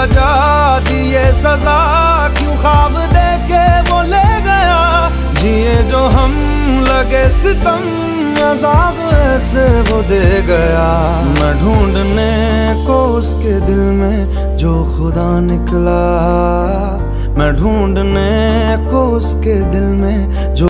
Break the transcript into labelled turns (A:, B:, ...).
A: वजह दिए सजा, क्यों ख्वाब दे के वो ले गया। जिए जो हम लगे सितम, अज़ाब ऐसे वो दे गया। मैं ढूंढने को उसके दिल में जो खुदा निकला, मैं ढूंढने को उसके दिल में जो